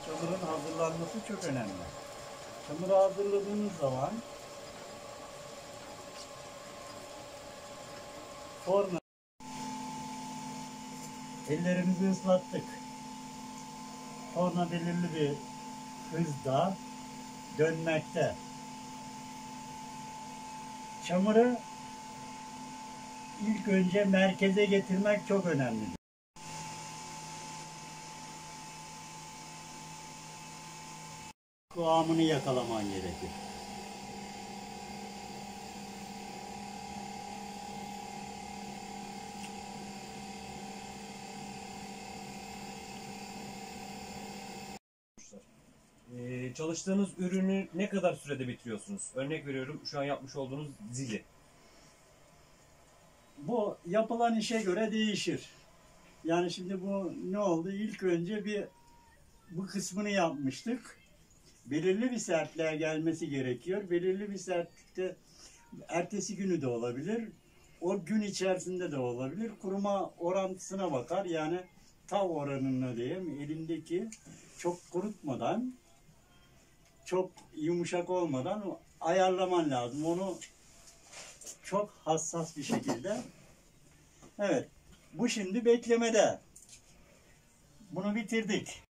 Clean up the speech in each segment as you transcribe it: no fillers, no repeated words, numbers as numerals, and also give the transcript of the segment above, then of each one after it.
çamurun hazırlanması çok önemli. Çamuru hazırladığınız zaman sonra ellerimizi ıslattık. Sonra belirli bir hızda dönmekte. Çamuru ilk önce merkeze getirmek çok önemli. Kıvamını yakalaman gerekir. Çalıştığınız ürünü ne kadar sürede bitiriyorsunuz? Örnek veriyorum, şu an yapmış olduğunuz zili. Bu yapılan işe göre değişir. Yani şimdi bu ne oldu? İlk önce bu kısmını yapmıştık. Belirli bir sertliğe gelmesi gerekiyor. Belirli bir sertlikte ertesi günü de olabilir. O gün içerisinde de olabilir. Kuruma orantısına bakar. Yani tav oranını diyeyim. Elindeki çok kurutmadan, çok yumuşak olmadan ayarlaman lazım. Onu çok hassas bir şekilde. Evet. Bu şimdi beklemede. Bunu bitirdik.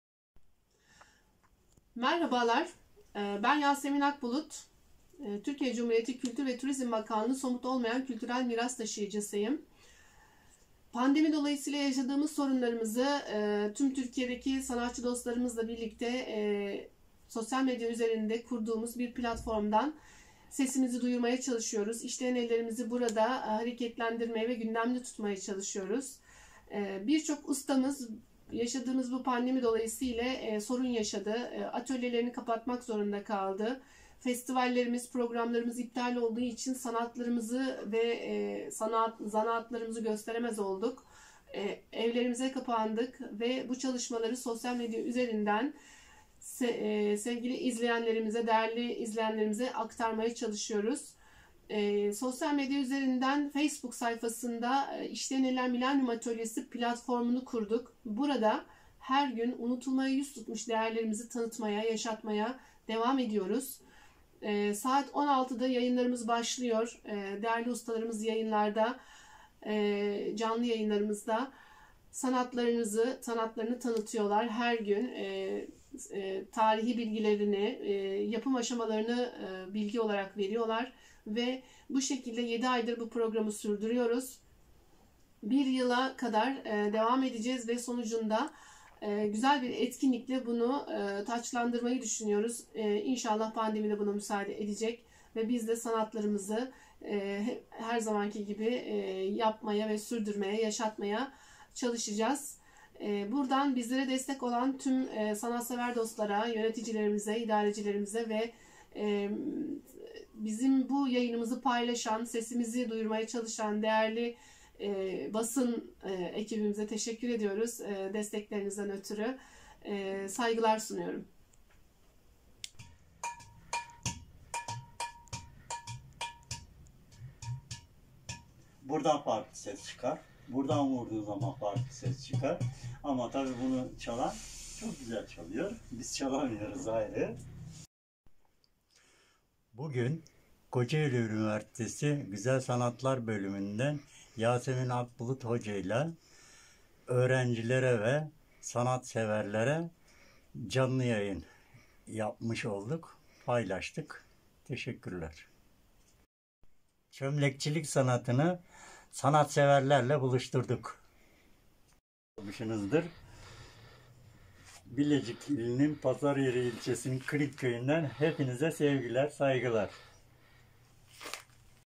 Merhabalar, ben Yasemin Akbulut. Türkiye Cumhuriyeti Kültür ve Turizm Bakanlığı somut olmayan kültürel miras taşıyıcısıyım. Pandemi dolayısıyla yaşadığımız sorunlarımızı tüm Türkiye'deki sanatçı dostlarımızla birlikte sosyal medya üzerinde kurduğumuz bir platformdan sesimizi duyurmaya çalışıyoruz. İşleyen ellerimizi burada hareketlendirmeye ve gündemde tutmaya çalışıyoruz. Birçok ustamız yaşadığımız bu pandemi dolayısıyla sorun yaşadı. Atölyelerini kapatmak zorunda kaldı. Festivallerimiz, programlarımız iptal olduğu için sanatlarımızı ve zanaatlarımızı gösteremez olduk. Evlerimize kapandık ve bu çalışmaları sosyal medya üzerinden sevgili izleyenlerimize, değerli izleyenlerimize aktarmaya çalışıyoruz. Sosyal medya üzerinden Facebook sayfasında İşleyen Eller Milenyum Atölyesi platformunu kurduk. Burada her gün unutulmaya yüz tutmuş değerlerimizi tanıtmaya, yaşatmaya devam ediyoruz. Saat 16'da yayınlarımız başlıyor. Değerli ustalarımız yayınlarda, canlı yayınlarımızda sanatlarını tanıtıyorlar. Her gün tarihi bilgilerini, yapım aşamalarını bilgi olarak veriyorlar. Ve bu şekilde 7 aydır bu programı sürdürüyoruz. Bir yıla kadar devam edeceğiz ve sonucunda güzel bir etkinlikle bunu taçlandırmayı düşünüyoruz. İnşallah pandemi de buna müsaade edecek ve biz de sanatlarımızı her zamanki gibi yapmaya ve sürdürmeye, yaşatmaya çalışacağız. Buradan bizlere destek olan tüm sanatsever dostlara, yöneticilerimize, idarecilerimize ve bizim bu yayınımızı paylaşan, sesimizi duyurmaya çalışan değerli basın ekibimize teşekkür ediyoruz. Desteklerinizden ötürü saygılar sunuyorum. Buradan farklı ses çıkar. Buradan vurduğu zaman farklı ses çıkar. Ama tabii bunu çalan çok güzel çalıyor. Biz çalamıyoruz ayrı. Bugün Kocaeli Üniversitesi Güzel Sanatlar Bölümünden Yasemin Akbulut Hoca ile öğrencilere ve sanatseverlere canlı yayın yapmış olduk, paylaştık. Teşekkürler. Çömlekçilik sanatını sanatseverlerle buluşturduk. Bulmuşsunuzdur. Bilecik ilinin Pazarıyeri ilçesinin Kırık köyünden hepinize sevgiler, saygılar.